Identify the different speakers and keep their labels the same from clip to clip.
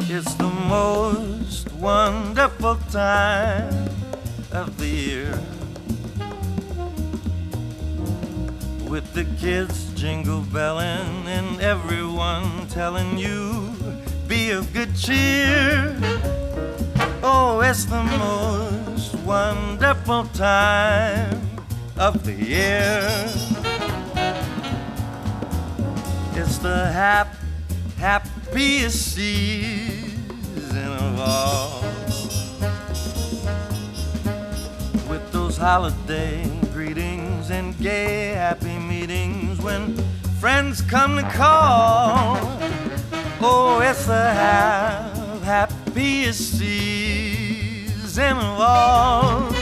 Speaker 1: It's the most wonderful time of the year, with the kids jingle belling and everyone telling you be of good cheer. Oh, it's the most wonderful time of the year. It's the happiest season of all, with those holiday greetings and gay happy meetings when friends come to call. Oh, it's the happiest season of all.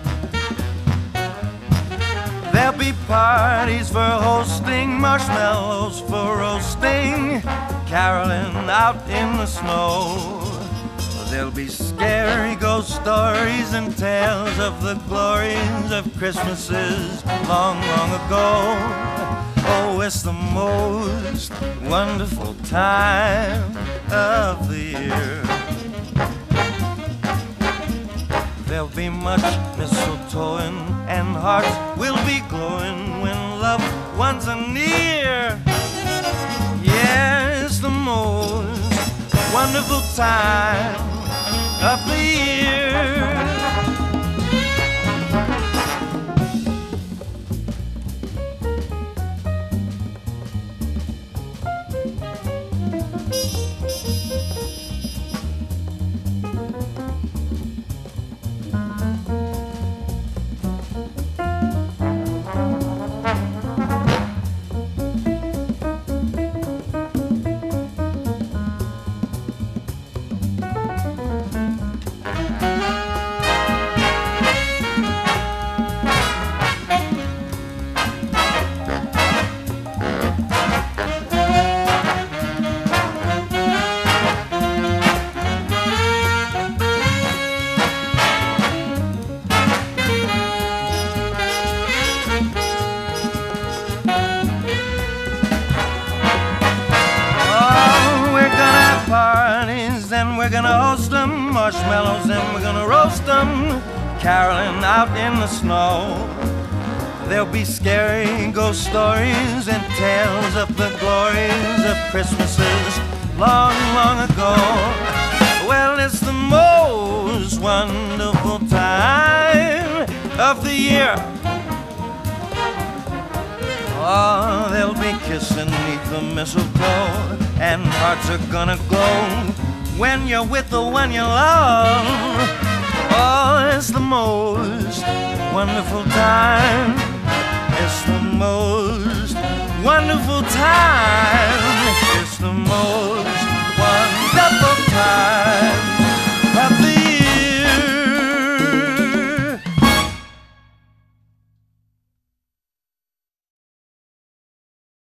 Speaker 1: There'll be parties for hosting, marshmallows for roasting, caroling out in the snow. There'll be scary ghost stories and tales of the glories of Christmases long, long ago. Oh, it's the most wonderful time of the year. There'll be much mistletoe-ing and hearts will be glowing when loved ones are near. Yeah, it's the most wonderful time of the year. Parties and we're gonna host them, marshmallows and we're gonna roast them, caroling out in the snow. There'll be scary ghost stories and tales of the glories of Christmases long, long ago. Well, it's the most wonderful time of the year. Oh, they'll be kissing beneath the mistletoe, and hearts are gonna glow when you're with the one you love. Oh, it's the most wonderful time. It's the most wonderful time. It's the most